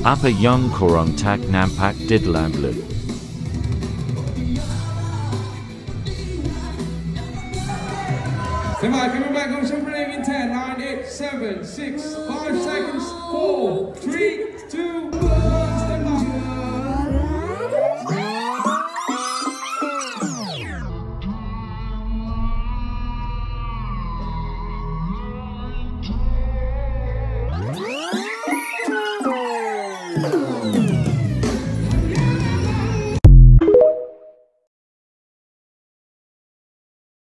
Apa yang korang tak nampak di dalam blue? Coming back on Super Name in 10, 9, 8, 7, 6, 5 seconds, 4, 3, 2, 1.